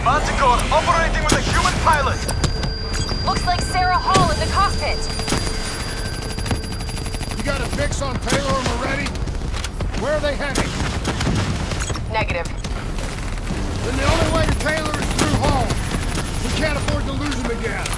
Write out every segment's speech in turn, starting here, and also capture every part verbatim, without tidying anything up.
Manticore operating with a human pilot. Looks like Sarah Hall in the cockpit. You got a fix on Taylor and Moretti? Where are they heading? Negative. Then the only way to Taylor is through Hall. We can't afford to lose him again.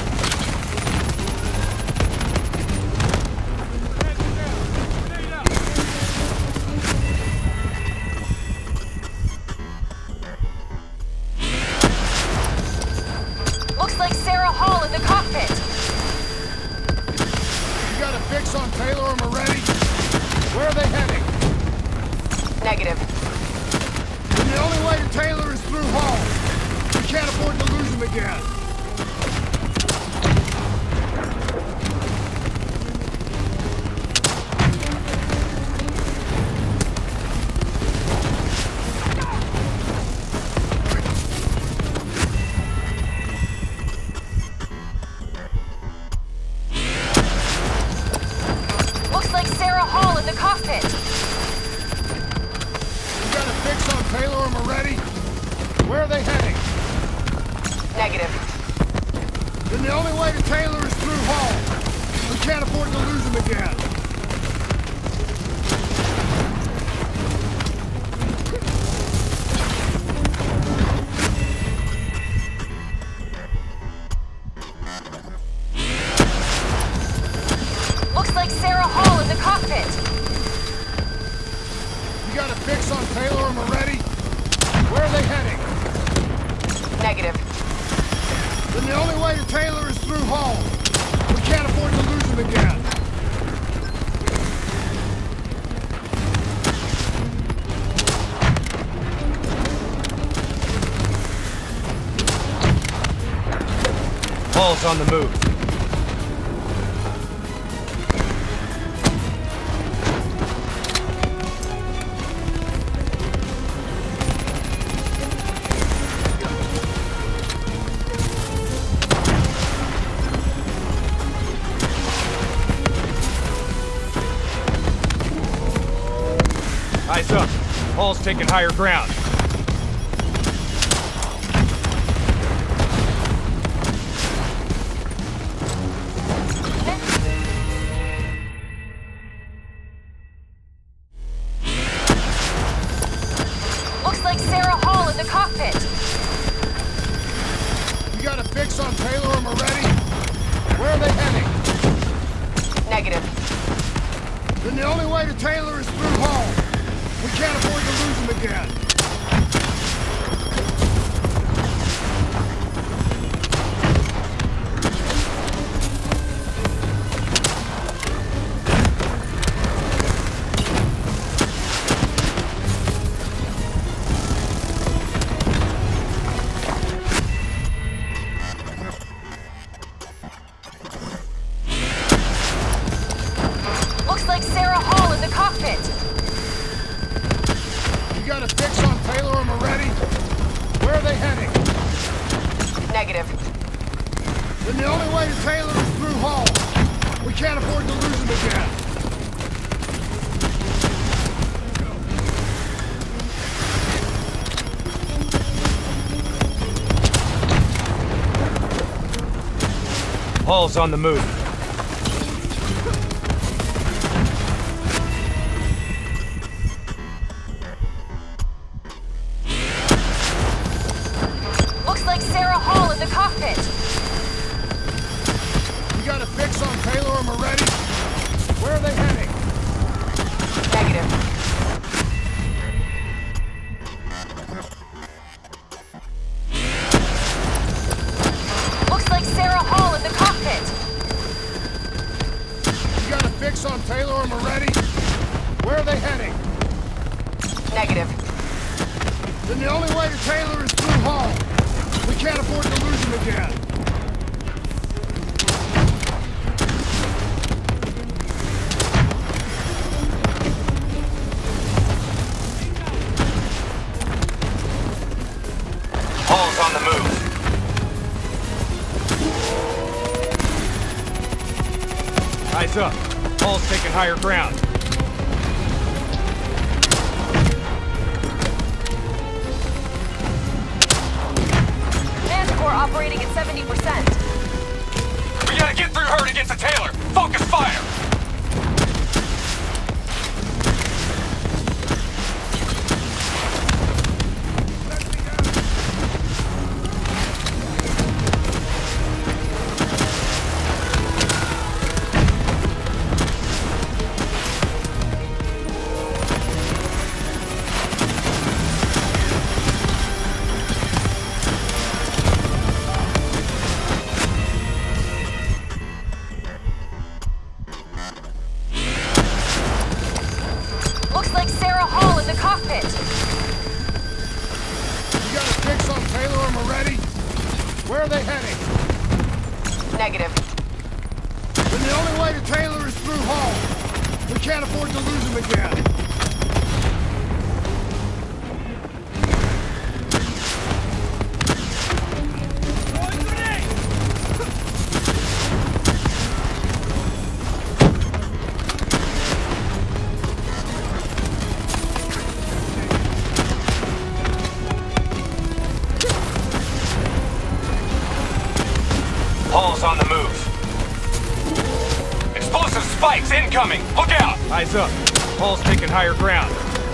Looks like Sarah Hall in the cockpit. You got a fix on Taylor and Moretti? Where are they heading? Negative. Then the only way to Taylor is through Hall. We can't afford to lose him again. Looks like Sarah Hall in the cockpit. You got a fix on Taylor and Moretti? Where are they heading? Negative. Then the only way to Taylor is through Hall. We can't afford to lose him again. Looks like Sarah Hall in the cockpit. You got a fix on Taylor and Moretti? Where are they heading? Negative. Then the only way to Taylor is through Hall. We can't afford to lose him again. Hall's on the move. Eyes up. Hall's taking higher ground. Looks like Sarah Hall in the cockpit. You got a fix on Taylor and Moretti? Where are they heading? Negative. Then the only way to Taylor is through Hall. We can't afford to lose him again. Looks like Sarah Hall in the cockpit. You got a fix on Taylor and Moretti? Where are they heading? Negative. Then the only way to Taylor is through Hall. We can't afford to lose him again. Hall's on the move. Looks like Sarah Hall in the cockpit. You got a fix on Taylor and Moretti? Where are they heading? Negative. Looks like Sarah Hall in the cockpit. You got a fix on Taylor and Moretti? Where are they heading? Negative. Then the only way to Taylor is through Hall. We can't afford to lose him again. Hall's on the move. Eyes up. Hall's taking higher ground. operating at seventy percent. We gotta get through her to get to Taylor. Focus fire! Looks like Sarah Hall in the cockpit. You got a fix on Taylor and Moretti? Where are they heading? Negative. Then the only way to Taylor is through Hall. We can't afford to lose him again. Hall's on the move. Explosive spikes incoming! Look out! Eyes up. Hall's taking higher ground.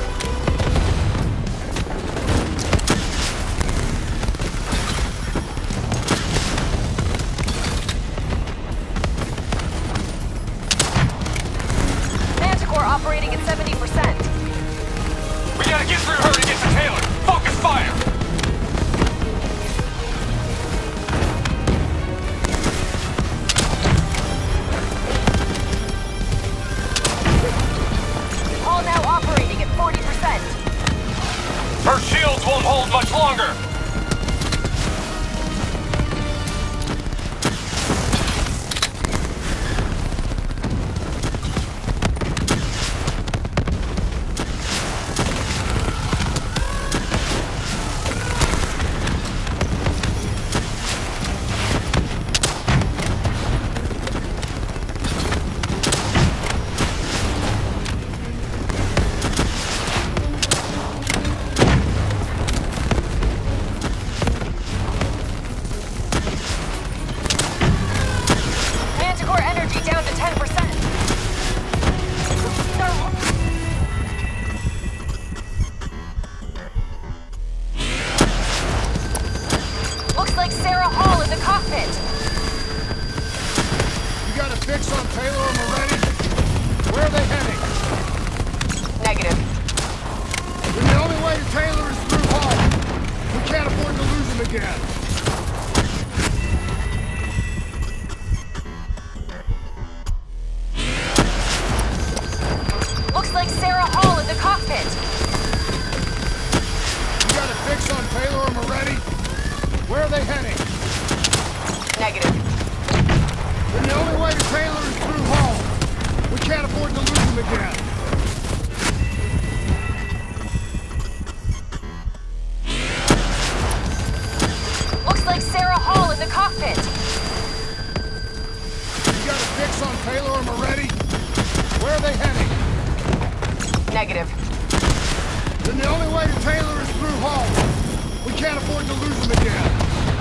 Manticore operating at seventy percent. We gotta get through her to get to Taylor. Focus fire! Hall now operating at forty percent. Her shields won't hold much longer! Manticore energy down to ten percent. Looks like Sarah Hall in the cockpit. You got a fix on Taylor and Moretti? Where are they heading? Negative. Then the only way to Taylor is through Hall. We can't afford to lose him again. Looks like Sarah Hall in the cockpit. You got a fix on Taylor and Moretti? Where are they heading? Negative. Then the only way to Taylor is through Hall. We can't afford to lose him again. Looks like Sarah Hall in the cockpit. You got a fix on Taylor and Moretti? Where are they heading? Negative. Then the only way to Taylor is through Hall. We can't afford to lose him again.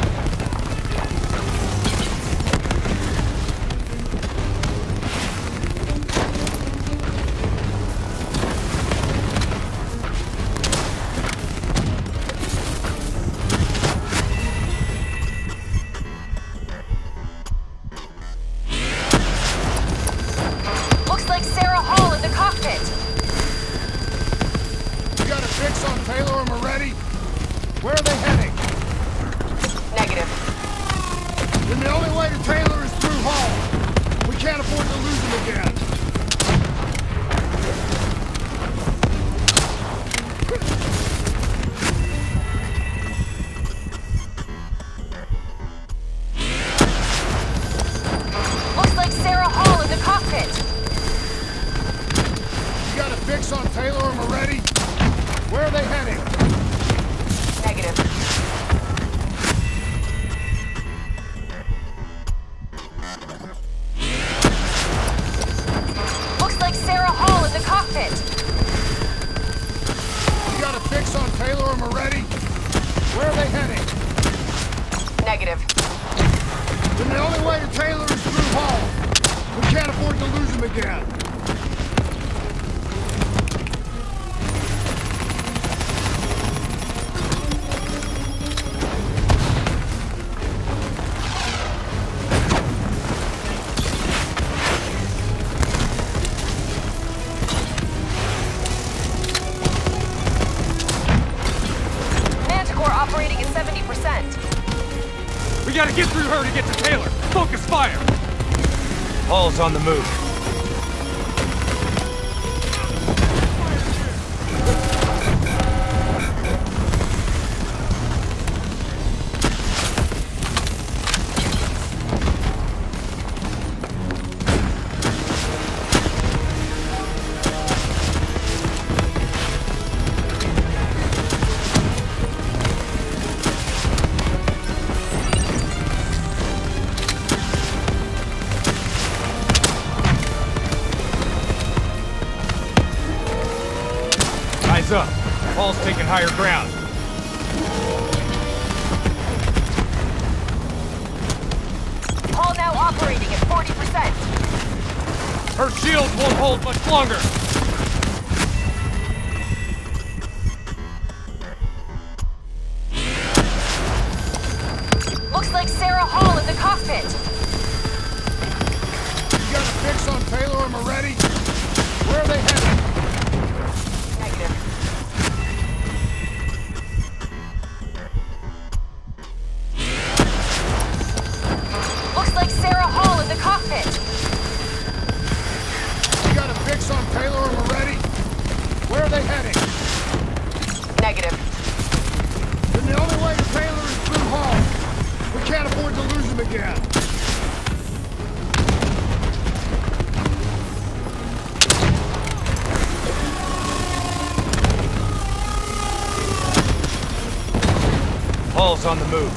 Looks like Sarah Hall in the cockpit. You got a fix on Taylor and Moretti? Where are they heading? Negative. Then the only way to Taylor is through Hall. We can't afford to lose him again. Looks like Sarah Hall in the cockpit. You got a fix on Taylor and Moretti? Where are they heading? Negative. Negative. Then the only way to Taylor is through Hall. We can't afford to lose him again. Operating at seventy percent. We gotta get through her to get to Taylor. Focus fire. Hall's on the move. Eyes up. Hall's taking higher ground. Hall now operating at forty percent. Her shields won't hold much longer. Looks like Sarah Hall in the cockpit. You got a fix on Taylor and Moretti? Where are they headed? Negative. Looks like Sarah Hall in the cockpit. You got a fix on Taylor and Moretti? Where are they heading? Negative. Then the only way to Taylor is through Hall. We can't afford to lose him again. Hall's on the move.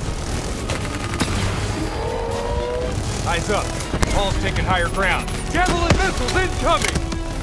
Eyes up. Hall's taking higher ground. Javelin missiles incoming!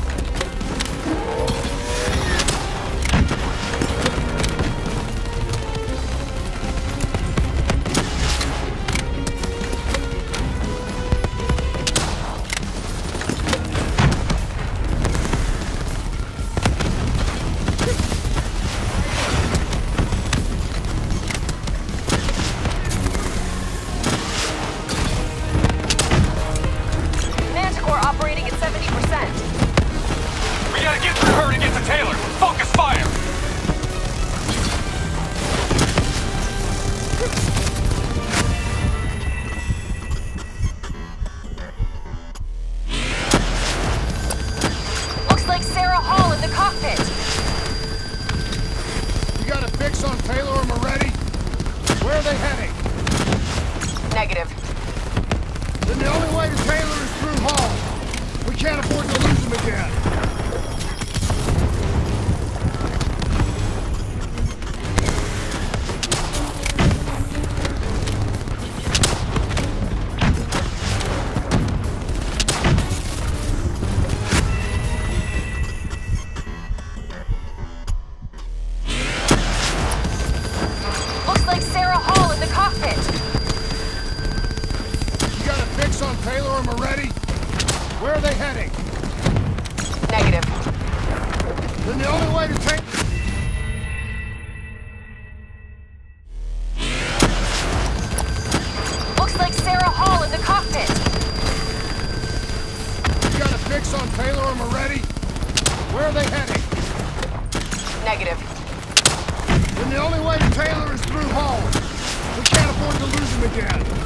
Operating at seventy percent. We gotta get through her to get to Taylor. Focus fire! Looks like Sarah Hall in the cockpit. You got a fix on Taylor and Moretti? Where are they heading? Negative. Then the only way to Taylor is through Hall. We can't afford to lose him again. Looks like Sarah Hall in the cockpit. You got a fix on Taylor and Moretti? Where are they heading? Negative. Then the only way to take... Looks like Sarah Hall in the cockpit. You got a fix on Taylor and Moretti? Where are they heading? Negative. Then the only way to Taylor is through Hall. We can't afford to lose him again.